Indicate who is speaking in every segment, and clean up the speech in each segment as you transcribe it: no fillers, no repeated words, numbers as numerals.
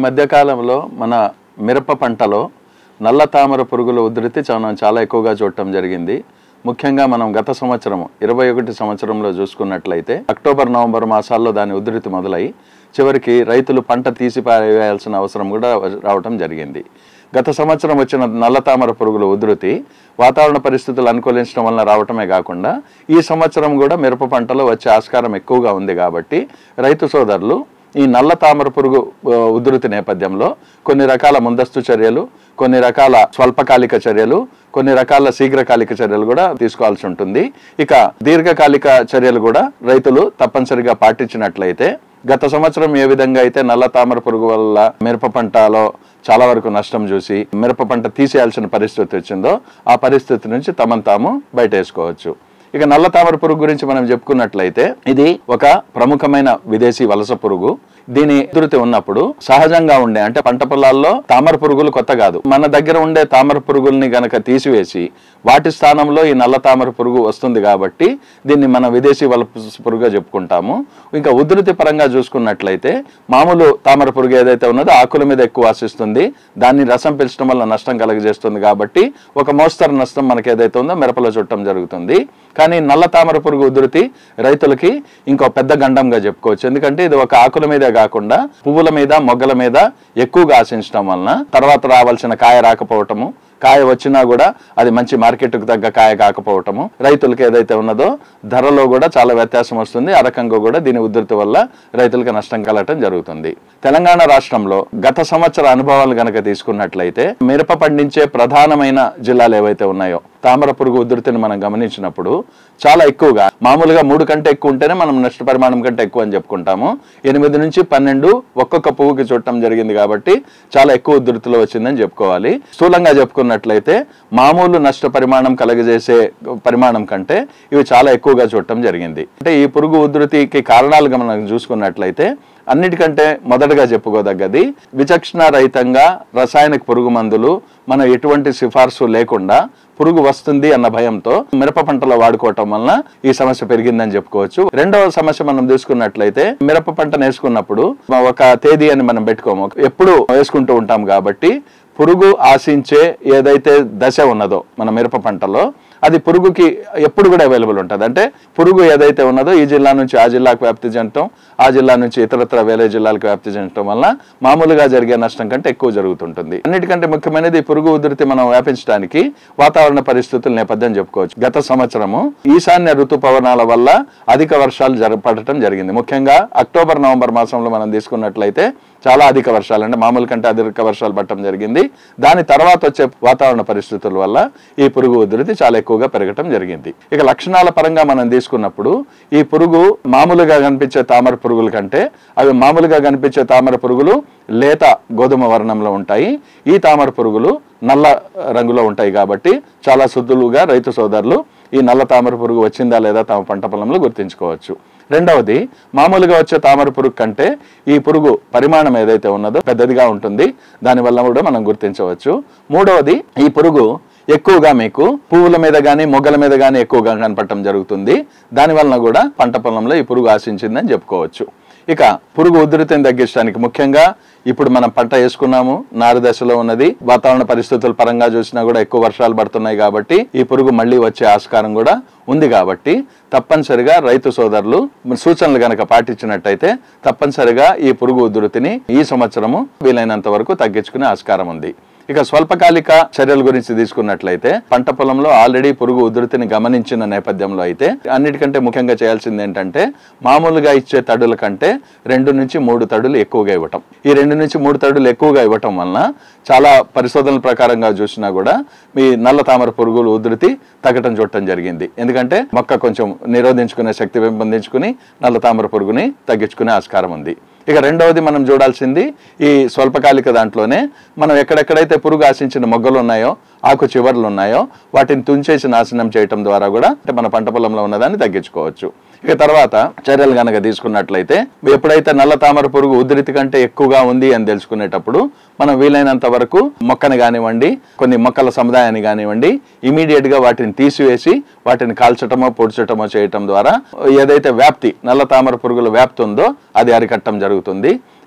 Speaker 1: మధ్య కాలంలో మన మిరప పంటలో నల్ల తామర పురుగుల ఉధృతి చాలా ఎక్కువగా చూడటం జరిగింది. ముఖ్యంగా మనం గత సంవత్సరం 21 సంవత్సరంలో చూసుకున్నట్లయితే అక్టోబర్ నవంబర్ మాసాల్లో దాని ఉధృతి మొదలై చివరికి రైతులు పంట తీసిపారేయాల్సిన అవసరం కూడా రావటం జరిగింది. గత సంవత్సరం వచ్చిన నల్ల తామర పురుగుల ఉధృతి వాతావరణ పరిస్థితులు అనుకూలించడం వల్ల రావటమే కాకుండా ఈ సంవత్సరం కూడా మిరప పంటలో వచ్చే ఆస్కారం ఎక్కువగా ఉంది. కాబట్టి రైతు సోదరులు ఈ నల్ల తామర పురుగు ఉధృతి నేపథ్యంలో కొన్ని రకాల ముందస్తు చర్యలు, కొన్ని రకాల స్వల్పకాలిక చర్యలు, కొన్ని రకాల శీఘ్రకాలిక చర్యలు కూడా తీసుకోవాల్సి ఉంటుంది. ఇక దీర్ఘకాలిక చర్యలు కూడా రైతులు తప్పనిసరిగా పాటించినట్లయితే గత సంవత్సరం ఏ విధంగా అయితే నల్ల తామర పురుగు వల్ల మిరప పంటలో చాలా వరకు నష్టం చూసి మిరప పంట తీసేయాల్సిన పరిస్థితి వచ్చిందో ఆ పరిస్థితి నుంచి తమను తాము బయటేసుకోవచ్చు. ఇక నల్ల తామర పురుగు గురించి మనం చెప్పుకున్నట్లయితే ఇది ఒక ప్రముఖమైన విదేశీ వలస పురుగు. దీని ఉధృతి ఉన్నప్పుడు సహజంగా ఉండే అంటే పంట పొలాల్లో తామర పురుగులు కొత్త కాదు. మన దగ్గర ఉండే తామర పురుగుల్ని గనక తీసివేసి వాటి స్థానంలో ఈ నల్ల తామర పురుగు వస్తుంది కాబట్టి దీన్ని మన విదేశీ వలస పురుగుగా చెప్పుకుంటాము. ఇంకా ఉధృతి పరంగా చూసుకున్నట్లయితే మామూలు తామర పురుగు ఏదైతే ఉన్నదో ఆకుల మీద ఎక్కువ ఆశిస్తుంది, దాన్ని రసం పీల్చడం వల్ల నష్టం కలుగజేస్తుంది. కాబట్టి ఒక మోస్తరు నష్టం మనకి ఏదైతే ఉందో మిరపలో చుట్టం జరుగుతుంది. కానీ నల్ల తామర పురుగు ఉధృతి రైతులకి ఇంకో పెద్ద గండంగా చెప్పుకోవచ్చు. ఎందుకంటే ఇది ఒక ఆకుల మీదే కాకుండా పువ్వుల మీద, మొగ్గల మీద ఎక్కువగా ఆశించడం వలన తర్వాత రావాల్సిన కాయ రాకపోవటము, కాయ వచ్చినా కూడా అది మంచి మార్కెట్కు తగ్గ కాయ కాకపోవటము, రైతులకు ఏదైతే ఉన్నదో ధరలో కూడా చాలా వ్యత్యాసం వస్తుంది. ఆ రకంగా కూడా దీని ఉధృతి వల్ల రైతులకు నష్టం కలగటం జరుగుతుంది. తెలంగాణ రాష్ట్రంలో గత సంవత్సర అనుభవాలు గనక తీసుకున్నట్లయితే మిరప పండించే ప్రధానమైన జిల్లాలు ఏవైతే ఉన్నాయో తామర పురుగు ఉధృతిని మనం గమనించినప్పుడు చాలా ఎక్కువగా, మామూలుగా 3 కంటే ఎక్కువ ఉంటేనే మనం నష్ట పరిమాణం కంటే ఎక్కువ అని చెప్పుకుంటాము. 8 నుంచి 12 ఒక్కొక్క పువ్వుకి చుట్టడం జరిగింది కాబట్టి చాలా ఎక్కువ ఉధృతిలో వచ్చిందని చెప్పుకోవాలి. స్థూలంగా చెప్పుకున్నట్లయితే మామూలు నష్ట పరిమాణం కలగజేసే పరిమాణం కంటే ఇవి చాలా ఎక్కువగా చూడటం జరిగింది. అంటే ఈ పురుగు ఉధృతికి కారణాలుగా మనం చూసుకున్నట్లయితే అన్నిటికంటే మొదటగా చెప్పుకోదగ్గది విచక్షణ రహితంగా రసాయనిక పురుగు మందులు మనం ఎటువంటి సిఫార్సు లేకుండా పురుగు వస్తుంది అన్న భయంతో మిరప పంటలో వాడుకోవటం వలన ఈ సమస్య పెరిగిందని చెప్పుకోవచ్చు. రెండవ సమస్య మనం తీసుకున్నట్లయితే మిరప పంటను వేసుకున్నప్పుడు ఒక తేదీ అని మనం పెట్టుకోము, ఎప్పుడు వేసుకుంటూ ఉంటాం. కాబట్టి పురుగు ఆశించే ఏదైతే దశ ఉన్నదో మన మిరప పంటలో అది పురుగుకి ఎప్పుడు కూడా అవైలబుల్ ఉంటుంది. అంటే పురుగు ఏదైతే ఉన్నదో ఈ జిల్లా నుంచి ఆ జిల్లాకు వ్యాప్తి చెందటం, ఆ జిల్లా నుంచి ఇతరత్ర వేరే జిల్లాలకు వ్యాప్తి చెందటం వల్ల మామూలుగా జరిగే నష్టం కంటే ఎక్కువ జరుగుతుంటుంది. అన్నిటికంటే ముఖ్యమైనది పురుగు ఉధృతి మనం వ్యాపించడానికి వాతావరణ పరిస్థితుల నేపథ్యం చెప్పుకోవచ్చు. గత సంవత్సరము ఈశాన్య ఋతుపవనాల వల్ల అధిక వర్షాలు పడటం జరిగింది. ముఖ్యంగా అక్టోబర్ నవంబర్ మాసంలో మనం తీసుకున్నట్లయితే చాలా అధిక వర్షాలు, అంటే మామూలు కంటే అధిక వర్షాలు పడటం జరిగింది. దాని తర్వాత వచ్చే వాతావరణ పరిస్థితుల వల్ల ఈ పురుగు ఉధృతి చాలా ఎక్కువగా పెరగటం జరిగింది. ఇక లక్షణాల పరంగా మనం తీసుకున్నప్పుడు ఈ పురుగు మామూలుగా కనిపించే తామర పురుగుల కంటే అవి మామూలుగా కనిపించే తామర పురుగులు లేత గోధుమ వర్ణంలో ఉంటాయి. ఈ తామర పురుగులు నల్ల రంగులో ఉంటాయి. కాబట్టి చాలా సులువుగా రైతు సోదరులు ఈ నల్ల తామర పురుగు వచ్చిందా లేదా తమ పంట పొలంలో గుర్తించుకోవచ్చు. రెండవది, మామూలుగా వచ్చే తామర పురుగు కంటే ఈ పురుగు పరిమాణం ఏదైతే ఉన్నదో పెద్దదిగా ఉంటుంది, దానివల్ల కూడా మనం గుర్తించవచ్చు. మూడవది, ఈ పురుగు ఎక్కువగా మీకు పువ్వుల మీద కానీ మొగ్గల మీద కానీ ఎక్కువగా కనపడటం జరుగుతుంది. దానివలన కూడా పంట పొలంలో ఈ పురుగు ఆశించిందని చెప్పుకోవచ్చు. ఇక పురుగు ఉధృతిని తగ్గించడానికి ముఖ్యంగా ఇప్పుడు మనం పంట వేసుకున్నాము, నారు దశలో ఉన్నది, వాతావరణ పరిస్థితుల పరంగా చూసినా కూడా ఎక్కువ వర్షాలు పడుతున్నాయి. కాబట్టి ఈ పురుగు మళ్ళీ వచ్చే ఆస్కారం కూడా ఉంది. కాబట్టి తప్పనిసరిగా రైతు సోదరులు సూచనలు గనక పాటించినట్టయితే తప్పనిసరిగా ఈ పురుగు ఉధృతిని ఈ సంవత్సరము వీలైనంత వరకు తగ్గించుకునే ఆస్కారం ఉంది. ఇక స్వల్పకాలిక చర్యల గురించి తీసుకున్నట్లయితే పంట పొలంలో ఆల్రెడీ పురుగు ఉధృతిని గమనించిన నేపథ్యంలో అయితే అన్నిటికంటే ముఖ్యంగా చేయాల్సింది ఏంటంటే మామూలుగా ఇచ్చే తడుల కంటే 2 నుంచి 3 తడులు ఎక్కువగా ఇవ్వటం. ఈ 2 నుంచి 3 తడులు ఎక్కువగా ఇవ్వటం వలన చాలా పరిశోధనల ప్రకారంగా చూసినా కూడా మీ నల్ల తామర పురుగులు ఉధృతి తగ్గటం చూడటం జరిగింది. ఎందుకంటే మొక్క కొంచెం నిరోధించుకునే శక్తి పెంపొందించుకుని నల్ల తామర పురుగుని తగ్గించుకునే ఆస్కారం ఉంది. ఇక రెండవది మనం చూడాల్సింది ఈ స్వల్పకాలిక దాంట్లోనే మనం ఎక్కడెక్కడైతే పురుగు ఆశించిన మొగ్గలు ఉన్నాయో, ఆకు చివర్లు ఉన్నాయో వాటిని తుంచేసి నాశనం చేయటం ద్వారా కూడా మన పంట పొలంలో ఉన్నదాన్ని తగ్గించుకోవచ్చు. ఇక తర్వాత చర్యలు గనక తీసుకున్నట్లయితే ఎప్పుడైతే నల్ల తామర పురుగు ఉధృతి కంటే ఎక్కువగా ఉంది అని తెలుసుకునేటప్పుడు మనం వీలైనంత వరకు మొక్కని కానివ్వండి, కొన్ని మొక్కల సముదాయాన్ని కానివ్వండి, ఇమీడియట్ గా వాటిని తీసివేసి వాటిని కాల్చటమో పొడిచటమో చేయటం ద్వారా ఏదైతే వ్యాప్తి నల్ల తామర పురుగుల వ్యాప్తి ఉందో అది అరికట్టడం జరుగుతుంది.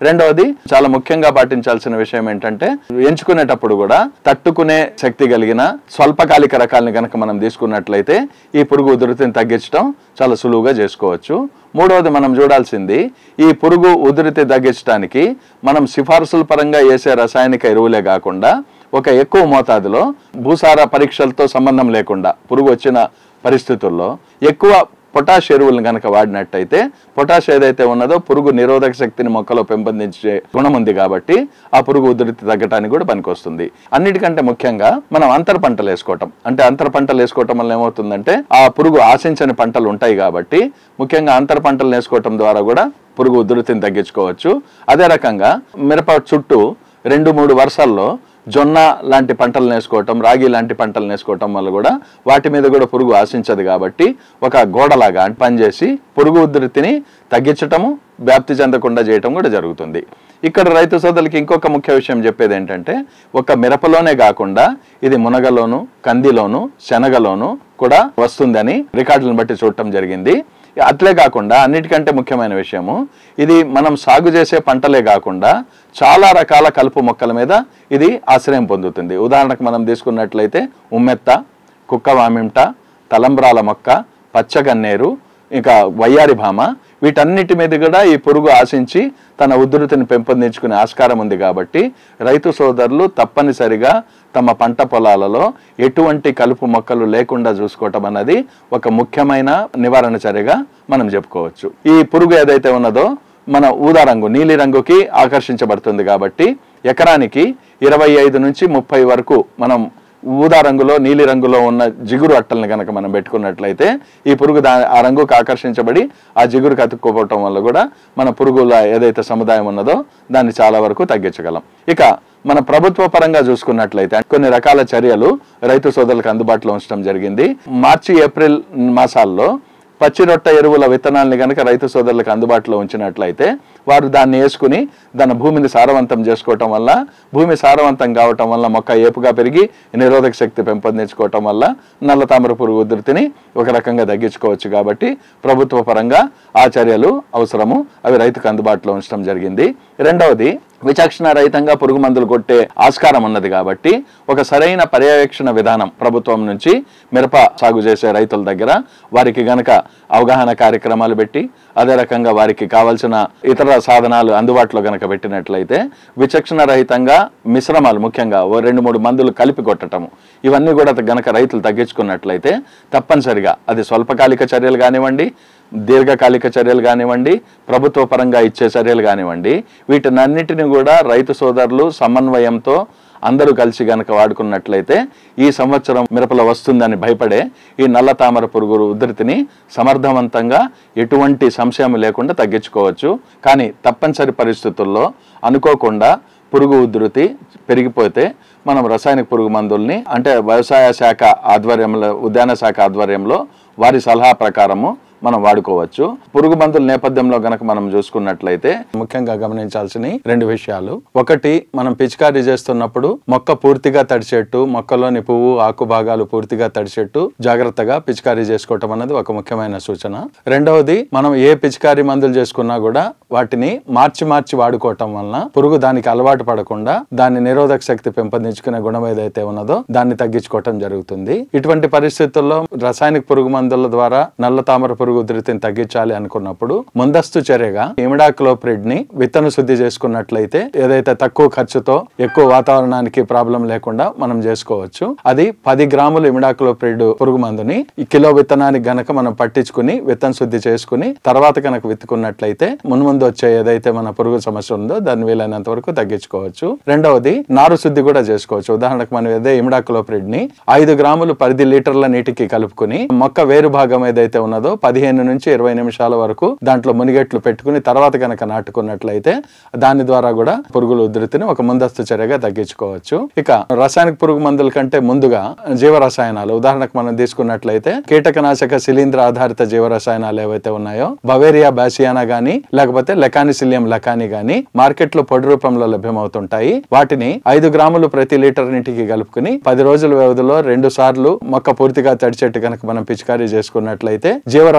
Speaker 1: రెండవది చాలా ముఖ్యంగా పాటించాల్సిన విషయం ఏంటంటే ఎంచుకునేటప్పుడు కూడా తట్టుకునే శక్తి కలిగిన స్వల్పకాలిక రకాలని కనుక మనం తీసుకున్నట్లయితే ఈ పురుగు ఉధృతిని తగ్గించడం చాలా సులువుగా చేసుకోవచ్చు. మూడవది మనం చూడాల్సింది ఈ పురుగు ఉధృతి తగ్గించడానికి మనం సిఫార్సుల పరంగా వేసే రసాయనిక ఎరువులే కాకుండా ఒక ఎక్కువ మోతాదులో భూసార పరీక్షలతో సంబంధం లేకుండా పురుగు వచ్చిన పరిస్థితుల్లో ఎక్కువ పొటాష్ ఎరువులను కనుక వాడినట్టయితే పొటాష్ ఏదైతే ఉన్నదో పురుగు నిరోధక శక్తిని మొక్కలో పెంపొందించే గుణం ఉంది కాబట్టి ఆ పురుగు ఉధృతి తగ్గడానికి కూడా పనికొస్తుంది. అన్నిటికంటే ముఖ్యంగా మనం అంతర పంటలు వేసుకోవటం, అంటే అంతర పంటలు వేసుకోవటం వల్ల ఏమవుతుందంటే ఆ పురుగు ఆశించని పంటలు ఉంటాయి కాబట్టి ముఖ్యంగా అంతర పంటలు వేసుకోవటం ద్వారా కూడా పురుగు ఉధృతిని తగ్గించుకోవచ్చు. అదే రకంగా మిరప చుట్టూ 2-3 వరుసల్లో జొన్న లాంటి పంటలు వేసుకోవటం, రాగి లాంటి పంటలు వేసుకోవటం వల్ల కూడా వాటి మీద కూడా పురుగు ఆశించదు కాబట్టి ఒక గోడలాగా పనిచేసి పురుగు ఉధృతిని తగ్గించటము, వ్యాప్తి చెందకుండా చేయటం కూడా జరుగుతుంది. ఇక్కడ రైతు సోదరులకి ఇంకొక ముఖ్య విషయం చెప్పేది ఏంటంటే ఒక మిరపలోనే కాకుండా ఇది మునగలోను, కందిలోను, శనగలోను కూడా వస్తుందని రికార్డులను బట్టి చూడటం జరిగింది. అట్లే కాకుండా అన్నిటికంటే ముఖ్యమైన విషయము ఇది మనం సాగు చేసే పంటలే కాకుండా చాలా రకాల కలుపు మొక్కల మీద ఇది ఆశ్రయం పొందుతుంది. ఉదాహరణకు మనం తీసుకున్నట్లయితే ఉమ్మెత్త, కుక్కవామింట, తలంబ్రాల మొక్క, పచ్చగన్నేరు, ఇంకా వయ్యారి భామ, వీటన్నిటి మీద కూడా ఈ పురుగు ఆశించి తన ఉధృతిని పెంపొందించుకునే ఆస్కారం ఉంది కాబట్టి రైతు సోదరులు తప్పనిసరిగా తమ పంట పొలాలలో ఎటువంటి కలుపు మొక్కలు లేకుండా చూసుకోవటం అన్నది ఒక ముఖ్యమైన నివారణ చర్యగా మనం చెప్పుకోవచ్చు. ఈ పురుగు ఏదైతే ఉన్నదో మన ఊదా రంగు, నీలి రంగుకి ఆకర్షించబడుతుంది కాబట్టి ఎకరానికి 25 నుంచి 30 వరకు మనం ఊదా రంగులో, నీలి రంగులో ఉన్న జిగురు అట్టల్ని కనుక మనం పెట్టుకున్నట్లయితే ఈ పురుగు ఆ రంగుకు ఆకర్షించబడి ఆ జిగురుకు అతుక్కుపోవటం వల్ల కూడా మన పురుగుల ఏదైతే సముదాయం ఉన్నదో దాన్ని చాలా వరకు తగ్గించగలం. ఇక మన ప్రభుత్వ పరంగా చూసుకున్నట్లయితే కొన్ని రకాల చర్యలు రైతు సోదరులకు అందుబాటులో ఉంచడం జరిగింది. మార్చి, ఏప్రిల్ మాసాల్లో పచ్చి రొట్ట ఎరువుల విత్తనాల్ని కనుక రైతు సోదరులకు అందుబాటులో ఉంచినట్లయితే వారు దాన్ని వేసుకుని దాని భూమిని సారవంతం చేసుకోవటం వల్ల, భూమి సారవంతం కావటం వల్ల మొక్క ఏపుగా పెరిగి నిరోధక శక్తి పెంపొందించుకోవటం వల్ల నల్ల తామర పురుగు ఉధృతిని ఒక రకంగా తగ్గించుకోవచ్చు. కాబట్టి ప్రభుత్వ పరంగా ఆ చర్యలు అవసరము, అవి రైతుకు అందుబాటులో ఉంచడం జరిగింది. రెండవది, విచక్షణ రహితంగా పురుగు మందులు కొట్టే ఆస్కారం ఉన్నది కాబట్టి ఒక సరైన పర్యవేక్షణ విధానం ప్రభుత్వం నుంచి మిరప సాగు చేసే రైతుల దగ్గర వారికి గనక అవగాహన కార్యక్రమాలు పెట్టి అదే రకంగా వారికి కావాల్సిన ఇతర సాధనాలు అందుబాటులో గనక పెట్టినట్లయితే విచక్షణ రహితంగా మిశ్రమాలు, ముఖ్యంగా 2-3 మందులు కలిపి కొట్టటము, ఇవన్నీ కూడా గనక రైతులు తగ్గించుకున్నట్లయితే తప్పనిసరిగా అది స్వల్పకాలిక చర్యలు కానివ్వండి, దీర్ఘకాలిక చర్యలు కానివ్వండి, ప్రభుత్వ పరంగా ఇచ్చే చర్యలు కానివ్వండి, వీటినన్నిటిని కూడా రైతు సోదరులు సమన్వయంతో అందరూ కలిసి గనక వాడుకున్నట్లయితే ఈ సంవత్సరం మిరపలో వస్తుందని భయపడే ఈ నల్ల తామర పురుగు ఉధృతిని సమర్థవంతంగా ఎటువంటి సంశయం లేకుండా తగ్గించుకోవచ్చు. కానీ తప్పనిసరి పరిస్థితుల్లో అనుకోకుండా పురుగు ఉధృతి పెరిగిపోతే మనం రసాయనిక పురుగు మందుల్ని, అంటే వ్యవసాయ శాఖ ఆధ్వర్యంలో, ఉద్యాన శాఖ ఆధ్వర్యంలో వారి సలహా ప్రకారము మనం వాడుకోవచ్చు. పురుగు మందుల నేపథ్యంలో గనక మనం చూసుకున్నట్లయితే ముఖ్యంగా గమనించాల్సిన 2 విషయాలు. ఒకటి, మనం పిచికారీ చేస్తున్నప్పుడు మొక్క పూర్తిగా తడిచేట్టు, మొక్కలోని పువ్వు, ఆకు భాగాలు పూర్తిగా తడిచేట్టు జాగ్రత్తగా పిచికారీ చేసుకోవటం అన్నది ఒక ముఖ్యమైన సూచన. రెండవది, మనం ఏ పిచికారీ మందులు చేసుకున్నా కూడా వాటిని మార్చి వాడుకోవటం వలన పురుగు దానికి అలవాటు పడకుండా దాని నిరోధక శక్తి పెంపొందించుకునే గుణం ఏదైతే ఉన్నదో దాన్ని తగ్గించుకోవటం జరుగుతుంది. ఇటువంటి పరిస్థితుల్లో రసాయనిక పురుగు మందుల ద్వారా నల్ల తామర పురుగు ఉధృతిని తగ్గించాలి అనుకున్నప్పుడు ముందస్తు చర్యగా ఇమిడాక్లోప్రిడ్ ని విత్తన శుద్ధి చేసుకున్నట్లయితే ఏదైతే తక్కువ ఖర్చుతో ఎక్కువ వాతావరణానికి ప్రాబ్లం లేకుండా మనం చేసుకోవచ్చు. అది 10 గ్రాములు ఇమిడాక్లోప్రిడ్ పురుగు మందుని కిలో విత్తనానికి గనక మనం పట్టించుకుని విత్తన శుద్ధి చేసుకుని తర్వాత కనుక విత్తుకున్నట్లయితే మున్ముందు వచ్చే ఏదైతే మన పురుగు సమస్య ఉందో దాన్ని వీలైనంత వరకు తగ్గించుకోవచ్చు. రెండవది, నారు శుద్ధి కూడా చేసుకోవచ్చు. ఉదాహరణకు మనం ఏదైతే ఇమిడాక్లోప్రిడ్ ని 5 గ్రాములు 10 లీటర్ల నీటికి కలుపుకుని మొక్క వేరు భాగం ఏదైతే ఉన్నదో 15 నుంచి 20 నిమిషాల వరకు దాంట్లో మునిగెట్లు పెట్టుకుని తర్వాత కనుక నాటుకున్నట్లయితే దాని ద్వారా కూడా పురుగుల ఉధృతిని ఒక ముందస్తు చర్యగా తగ్గించుకోవచ్చు. ఇక రసాయనిక పురుగు మందుల కంటే ముందుగా జీవరసాయనాలు, ఉదాహరణకు మనం తీసుకున్నట్లయితే కీటకనాశక శిలీంద్ర ఆధారిత జీవరసాయనాలు ఏవైతే ఉన్నాయో బవేరియా బాసియానా గానీ లేకపోతే లెకానిసిలియం లకాని గానీ మార్కెట్ లో పొడి రూపంలో లభ్యమవుతుంటాయి. వాటిని 5 గ్రాములు ప్రతి లీటర్ నీటికి కలుపుకుని 10 రోజుల వ్యవధిలో 2 సార్లు మొక్క పూర్తిగా తడిచెట్టు కనుక మనం పిచికారీ చేసుకున్నట్లయితే జీవరసాయన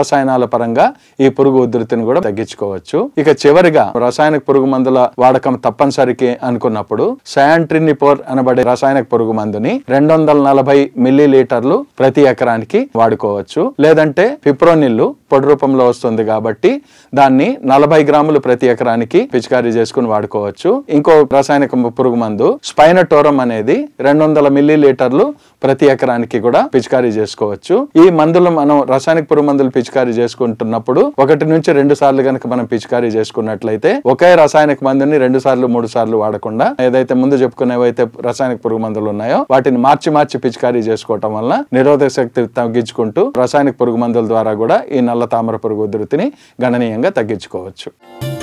Speaker 1: రసాయనాల పరంగా ఈ పురుగు ఉధృతిని కూడా తగ్గించుకోవచ్చు. ఇక చివరిగా రసాయనిక పురుగు మందుల వాడకం తప్పనిసరికి అనుకున్నప్పుడు సయాంట్రినిపోర్ అనబడే రసాయనిక పురుగు మందుని 240 మిల్లీలీటర్లు ప్రతి ఎకరానికి వాడుకోవచ్చు. లేదంటే పిప్రోనిల్ పొడి రూపంలో వస్తుంది కాబట్టి దాన్ని 40 గ్రాములు ప్రతి ఎకరానికి పిచికారీ చేసుకుని వాడుకోవచ్చు. ఇంకో రసాయనిక పురుగు మందు స్పైనటోరం అనేది 200 మిల్లీలీటర్లు ప్రతి ఎకరానికి కూడా పిచికారీ చేసుకోవచ్చు. ఈ మందులు మనం రసాయనిక పురుగు మందులు పిచికారీ చేసుకుంటున్నప్పుడు 1 నుంచి 2 సార్లు కనుక మనం పిచికారీ చేసుకున్నట్లయితే ఒకే రసాయనిక మందుని 2 సార్లు 3 సార్లు వాడకుండా ఏదైతే ముందు చెప్పుకునేవైతే రసాయనిక పురుగు మందులు ఉన్నాయో వాటిని మార్చి పిచికారీ చేసుకోవటం వల్ల నిరోధక శక్తి తగ్గించుకుంటూ రసాయనిక పురుగు మందుల ద్వారా కూడా ఈ నల్ల తామర పురుగు ఉధృతిని గణనీయంగా తగ్గించుకోవచ్చు.